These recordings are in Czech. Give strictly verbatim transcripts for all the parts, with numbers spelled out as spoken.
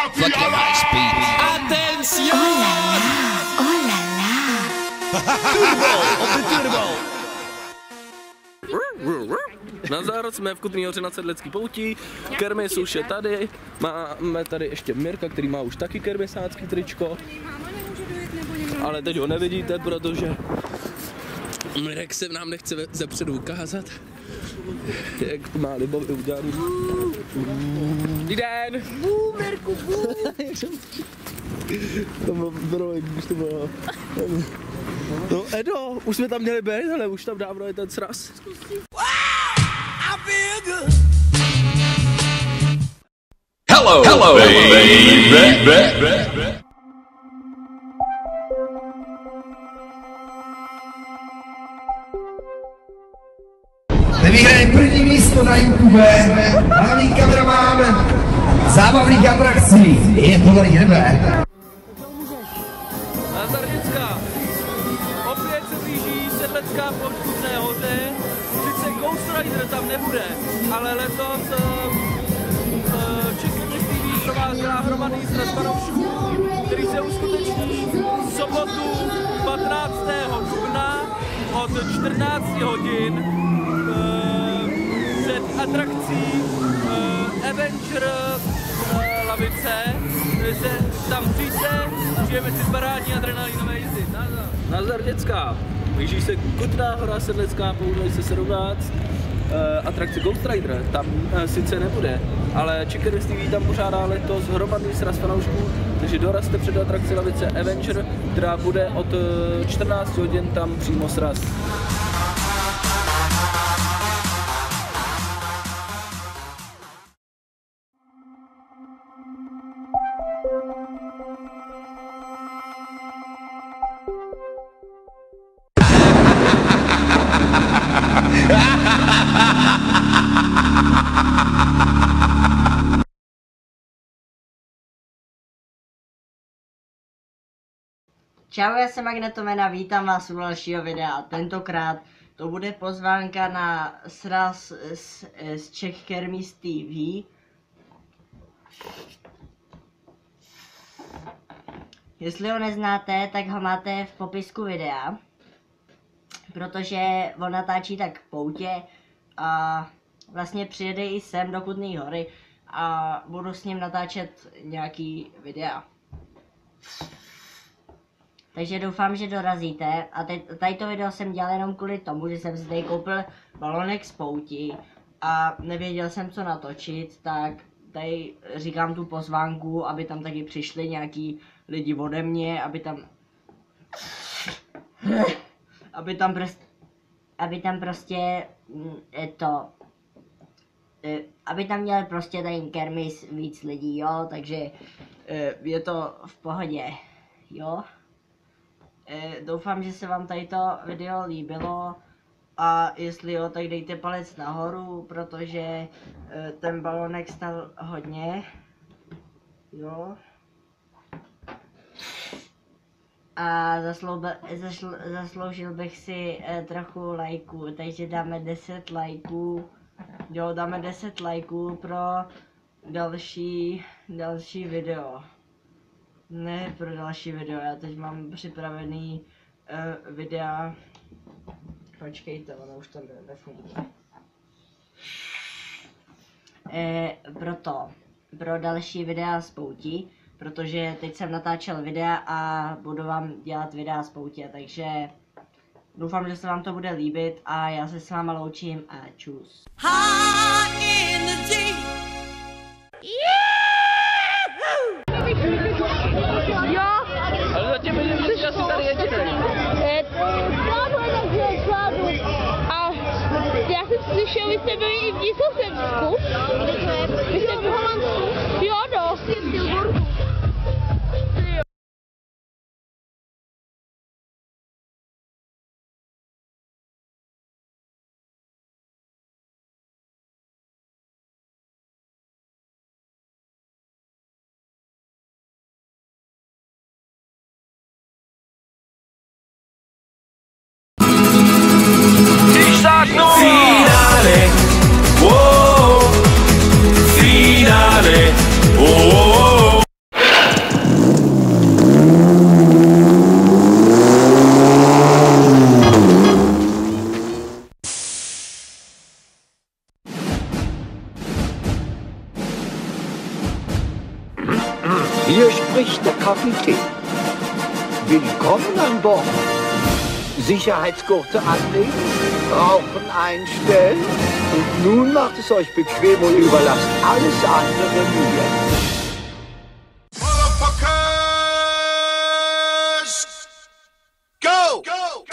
Fucking high speed. Atención! Oh la la. Turbo! Turbo! Nazdar, jsme v Kutný Hoře na Sedlecký pouti, kermis už je tady, máme tady ještě Mirka, který má už taky kermisácký tričko, ale teď ho nevidíte, protože Mirek se nám nechce zepředu ukázat, jak to má libově udělaný. Dobrý den! Bů, Mirku, bů! To bylo bylo, když to bylo... No Edo, už jsme tam měli být, ale už tam dávno je ten sraz. Hello, hello, baby. Nevyhraje první místo na YouTube, hlavní kameraman zábavných atrakcí, je to tady nebe. Nazdar děcka, opět se blíží Sedlecká pouť v Kutné Hoře, sice Ghost Rider tam nebude, ale letos Chicken T V pro vás dělá hromadný sraz fanoušků, který se uskuteční v sobotu patnáctého dubna od čtrnácti hodin před atrakcí Avenger lavice, se tam příse, žijeme si parádní adrenalinové jízdy. Nazdar. Nazdar děcka, blíží se Kutná Hora, Sedlecká pouť dvacet sedmnáct, uh, atrakce Ghost Rider tam uh, sice nebude, ale Chicken T V tam pořádá letos hromadný sraz fanoušků, takže dorazte před atrakci lavice Avenger, která bude od uh, čtrnácti hodin tam přímo sraz. Čau, já jsem Magnetomena, vítám vás u dalšího videa. Tentokrát to bude pozvánka na sraz z, z Czech Kermis T V. Jestli ho neznáte, tak ho máte v popisku videa, protože on natáčí tak v poutě a vlastně přijede i sem do Kutné Hory a budu s ním natáčet nějaký videa. Takže doufám, že dorazíte a teď, tady to video jsem dělal jenom kvůli tomu, že jsem si tady koupil balonek z pouti a nevěděl jsem, co natočit, tak tady říkám tu pozvánku, aby tam taky přišli nějaký lidi ode mě, aby tam aby tam prostě aby tam prostě to aby tam měl prostě tady kermis víc lidí, jo, takže je to v pohodě, jo. Doufám, že se vám tady to video líbilo a jestli jo, tak dejte palec nahoru, protože ten balonek stal hodně, jo. A zasloubil, zasl, zasloužil bych si trochu lajků, takže dáme deset lajků, jo, dáme deset lajků pro další, další video. Ne pro další video, já teď mám připravený uh, videa. Počkejte, ono už to nefunguje. E, proto, pro další videa z pouti, protože teď jsem natáčel videa a budu vám dělat videa z poutě, takže doufám, že se vám to bude líbit a já se s váma loučím a čus. Ale zatím vidím, že jsi asi tady jedinej. A já jsem slyšel, vy jste byli i v Nizozemsku. Vy jste v Holandsku. Jo, no. Finale, oh, finale, Hier spricht der Kapitän. Willkommen an Bord. Sicherheitsgurte anlegen, Rauchen einstellen und nun macht es euch bequem und überlasst alles andere mir. Motherfuckers! Go! Go!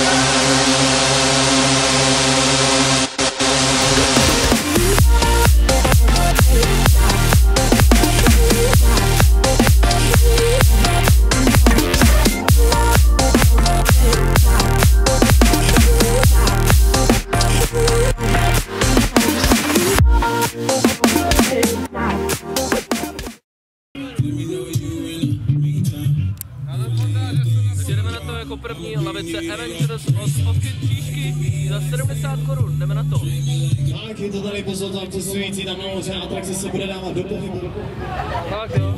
Jdeme na to jako první lavice Avengers od Odkryt křížky za sedmdesát korun, jdeme na to. Tak je to tady pozor tam cestující tam na moře, atrakce se bude dávat do pohybu. Tak jo.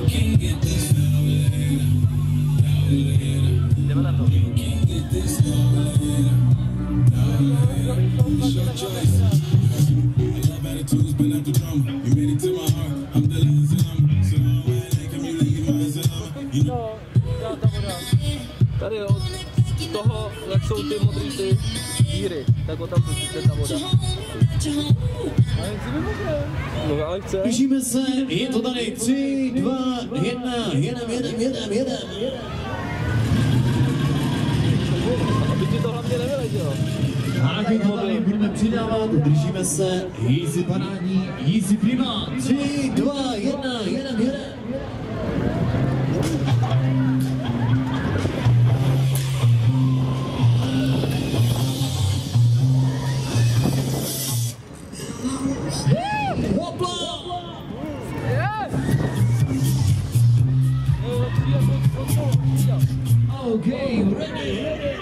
Jdeme na to. Tady jo, z toho, jak jsou ty modrý ty díry, tak ho tam pustíte ta voda. No, ale chce. Blížíme se, je to tady tři, dva, jedna, jedem, jedem, jedem, jedem. Aby ti to hlavně nevyletělo. Tak je to tady, budeme přidávat, držíme se, easy parádní, easy prima, tři, dva, jedna, jedem, jedem. Okay, ready, ready.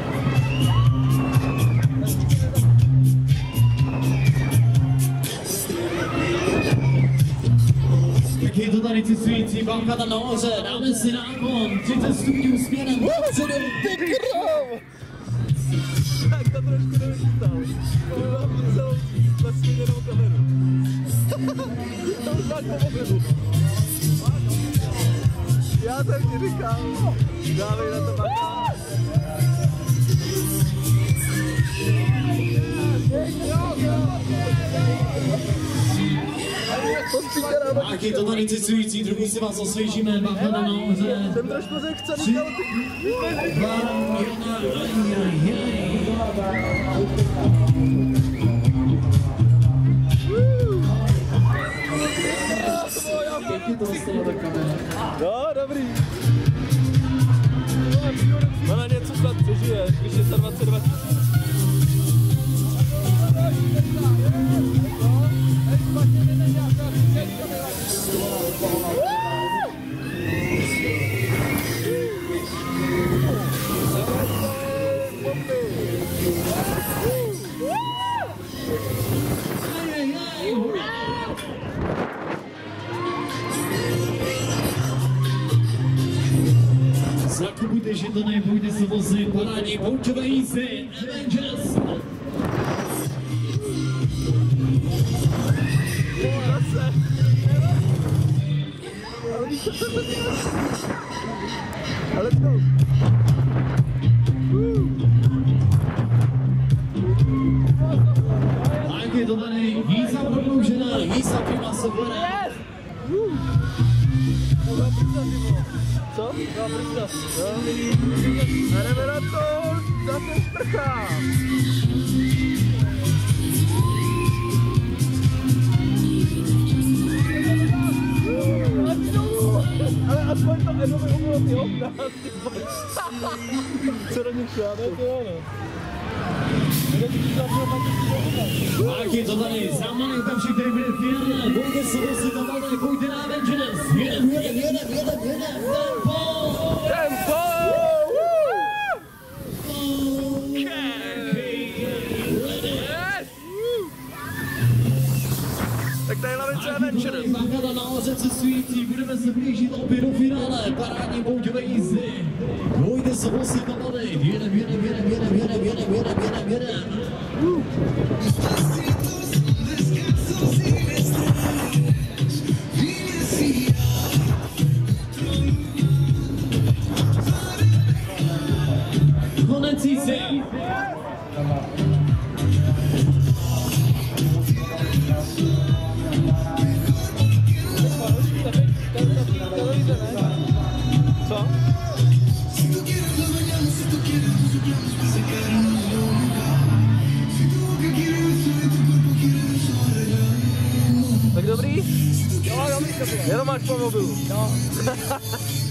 Tak je to tady cestující, banka tam nahoře, dáme si náklon, třicet stupňů směrem, sedm pokrov! Tak to trošku nevystal. To vám vzal vlastně jenom kameru. To už máš pomohli. Já jsem ti říkal, dávej na to bacha. Tak je to tady cestující, trochu si vás osvěžíme, banka tam nahoře. Jsem trošku zechcený, ale ty... Dva, jedna, aj, aj, aj. Pěkně to dostalo do kamery. No, dobrý. Ona něco snad přežije, když je to dvacet dva tisíc. Zakupujte žetony, pojďte se vozy, parádní poučové jízdy, Avengers! Let's go! Tak je to tady, jízda prodloužená, jízda prima se bude. Co? No, prsta. No. A jdeme na to, zase sprchá. Ale aspoň to Edovi umilo ty okna. Co do nich šláme, to jo, no. Tak je to tady, známý okamžik, který bude v finále, pojďte se vozy do vody, pojďte na Avengers, jedem, jedem, jedem, jedem, jedem, tempo! Tempo! Tak tady lavice Avengers. Banka nahoře cestující, budeme se blížit opět do finále, parádní pouťové jízdy. Pojďte se vozy do vody, jedem, jedem, jedem, jedem, jedem, jedem, jedem, jedem, jedem. Easy. Co? Tak dobrý? Jo, dobrý to bylo. Jenom máš po mobilu. Jo.